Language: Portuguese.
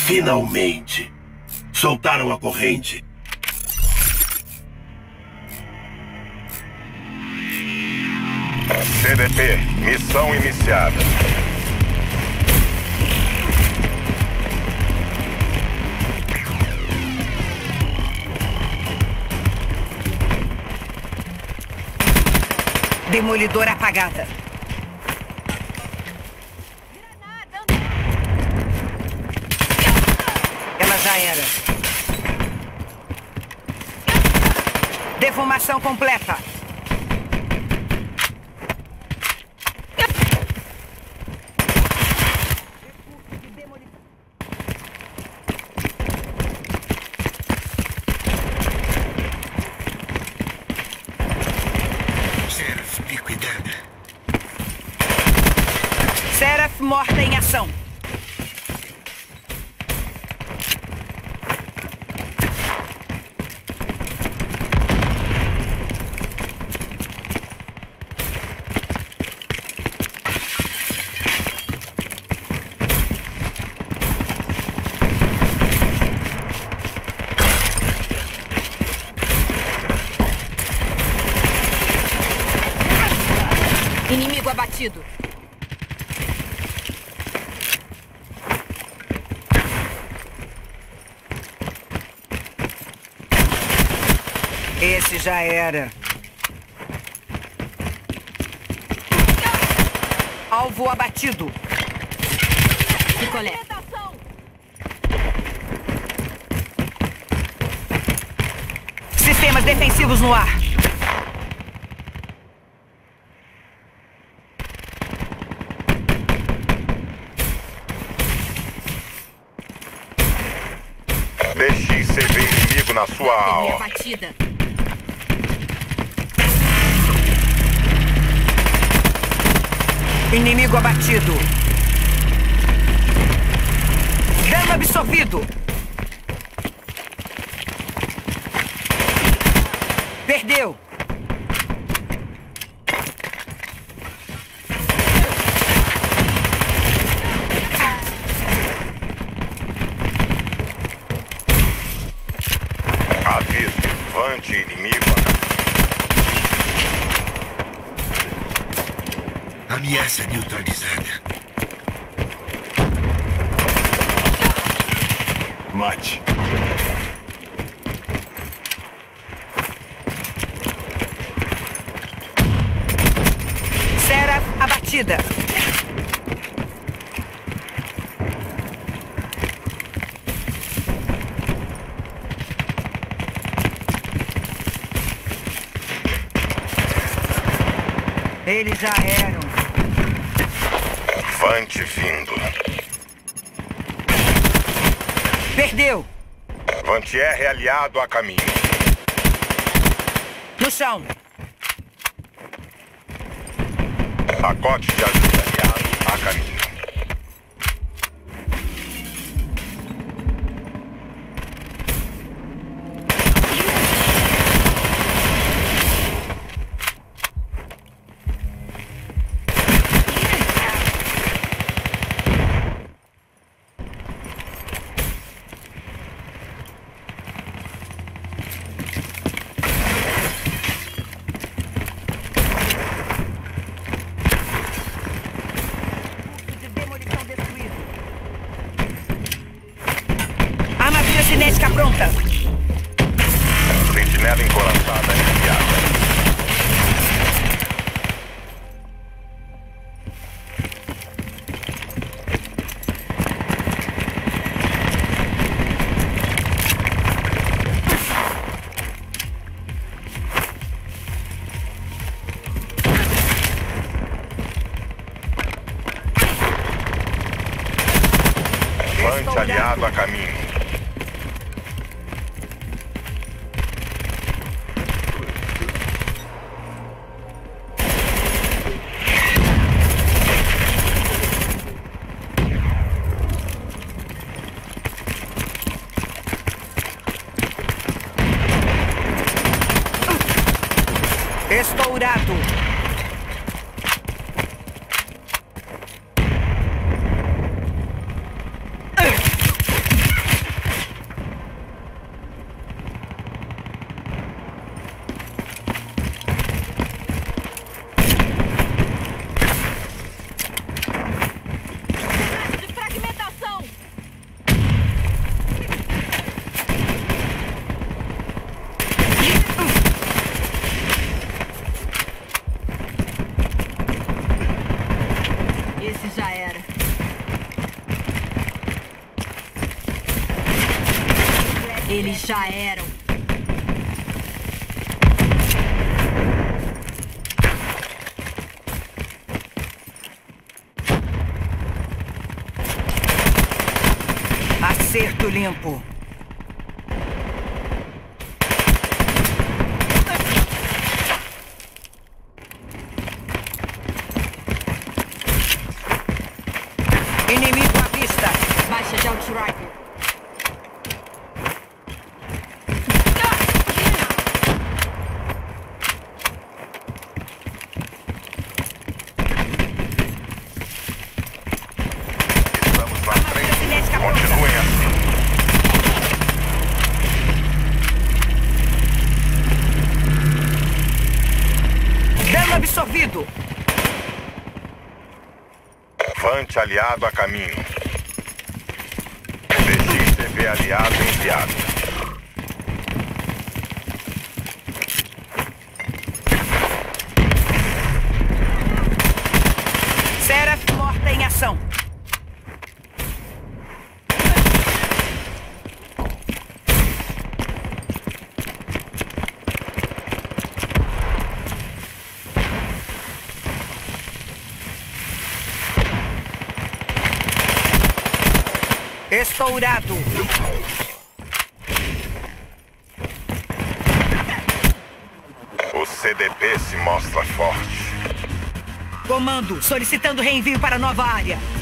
Finalmente! Soltaram a corrente. CDP, missão iniciada. Demolidora apagada. Ela já era. Defumação completa. Seraph morta em ação. Inimigo abatido. Esse já era. Alvo abatido. Picolé. Sistemas defensivos no ar. DXCV inimigo na sua aula. Batida. Inimigo abatido. Dano absorvido. Perdeu. Aviso, Vante inimigo. Ameaça neutralizada. Mate. Seraph abatida. Eles já eram. Vante vindo. Perdeu. Vantier aliado a caminho. No chão. Pacote de ajuda aliado a caminho. Cinética pronta. Sentinela encoraçada enviada. Vante aliado a caminho. Estourado. Eles já eram. Acerto limpo. Inimigo à vista. Baixa de outrider. Estamos na frente. Continuem assim. Dano absorvido. Vante aliado a caminho. CXTV aliado enviado. Seraph morta em ação. Estourado. O CDP se mostra forte. Comando, solicitando reenvio para nova área.